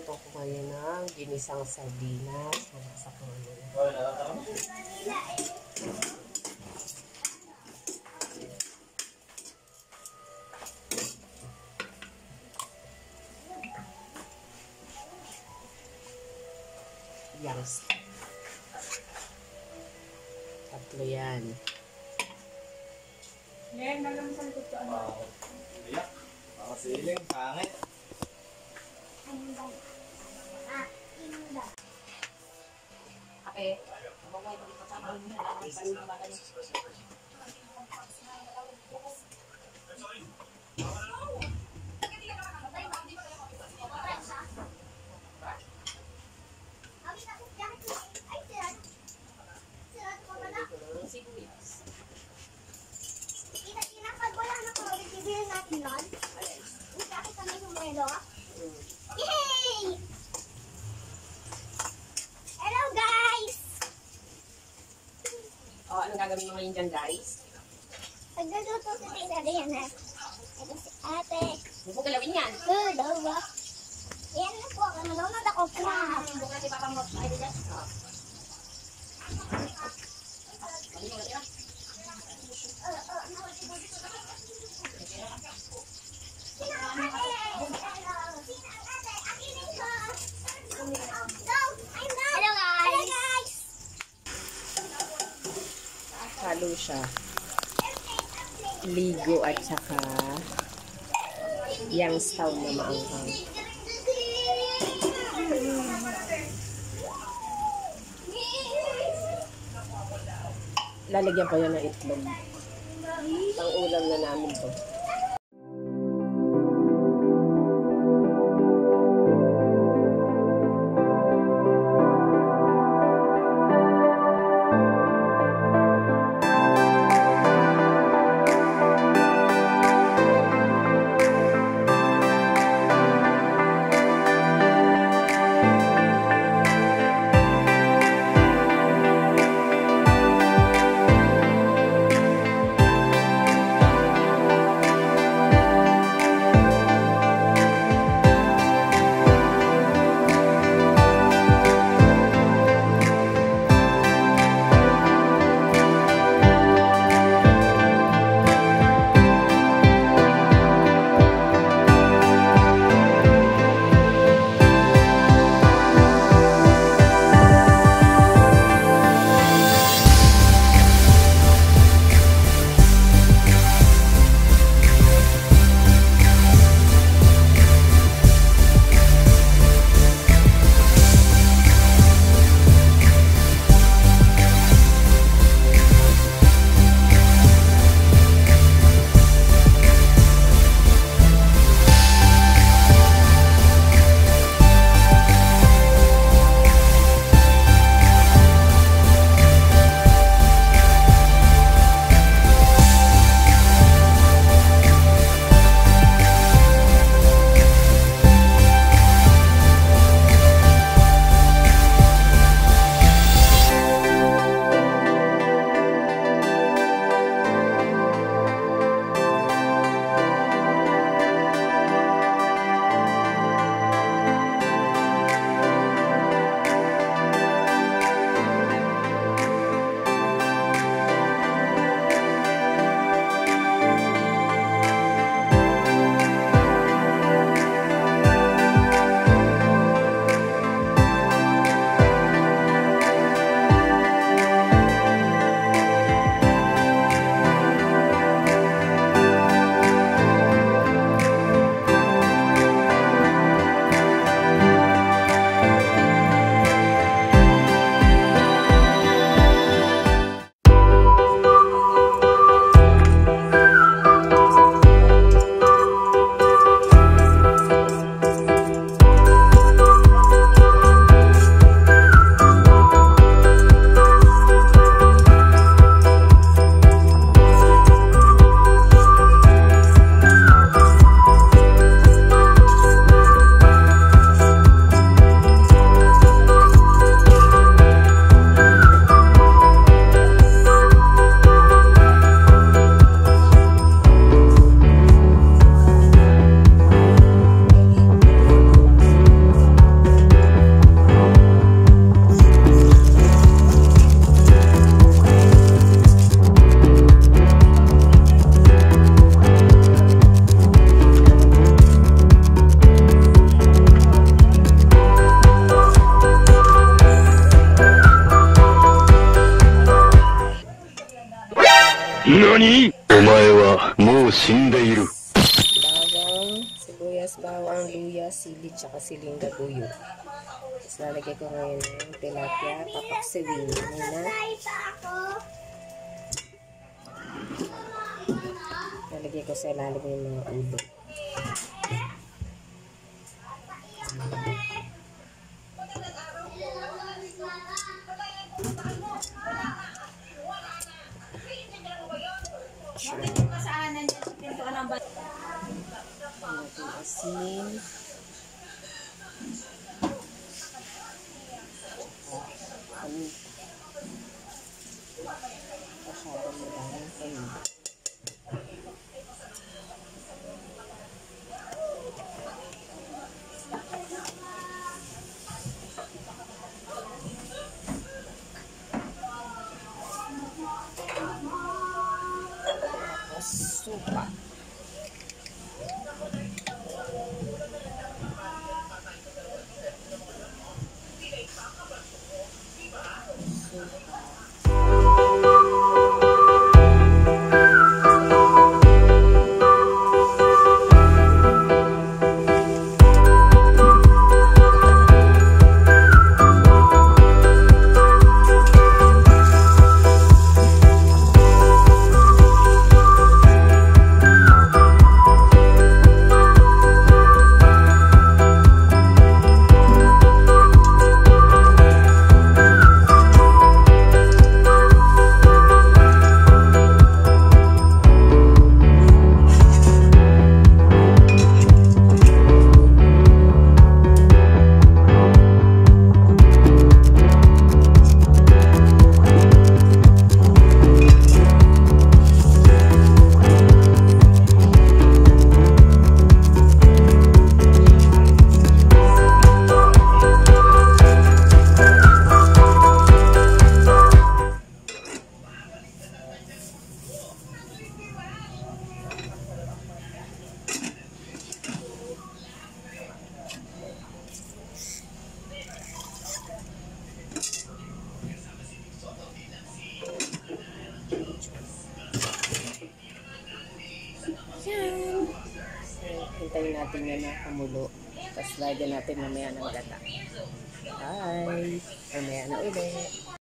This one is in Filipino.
Magluluto ko ngayon ng ginisang sardinas. Nabasa ko ngayon. Yang. Tatlo yan. Ngayon, nalang sa likod ko ano? Iyak. Makasiling, pangit. Kape. Mabaway, pagkakasama mo na. Yay! Hello guys! Oh, anong gagawin mo ngayon dyan, guys? Pagluluto sa tina yan ha. Ito si ate. Huwag mo galawin yan. Dalawa. Yan na po ako. Nanonood ako crap. Huwag na si Papa mo. Ay, dyan. Hello guys! Halo siya. Ligo at saka yang staw na maanghang. Lalagyan ko yan ng itlog. Pang ulam na namin to. 何？お前はもう死んでいる。 Bawang, sibuyas, bawang, luya, sili, tsaka siling labuyo. Tapos lalagay ko ngayon ng tilapia, papaksiwin muna. Ay pa ako. Lalagay ko sa ilalim yung mga ulo. Kasaanan niya sa pintuan ng bahay. Natin asin. Masyadong maraming kayo. Tapos supa. Yan. So, hintayin natin yan na kumulo. Tapos lagyan natin mamaya ng gata. Bye! Mamaya na ulit.